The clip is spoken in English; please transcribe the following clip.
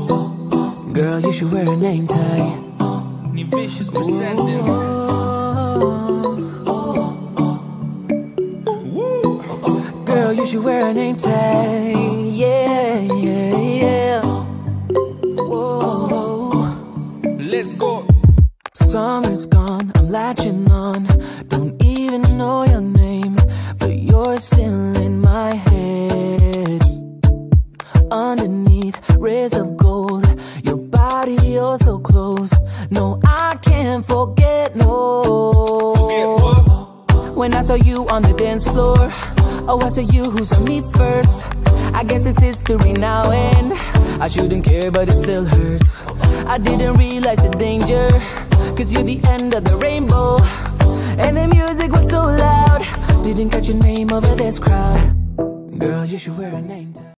Girl, you should wear a name tag. Vicious presenting. Girl, you should wear a name tag. Yeah, yeah, yeah. Whoa. Let's go. Summer's gone, I'm latching on. Don't even know your name, but you're still in my head. Underneath rays of gold, your body, you're so close. No, I can't forget, no. Forget what? When I saw you on the dance floor, oh, I saw you who saw me first. I guess it's history now, and I shouldn't care, but it still hurts. I didn't realize the danger, 'cause you're the end of the rainbow. And the music was so loud, didn't catch your name over this crowd. Girl, you should wear a name tag.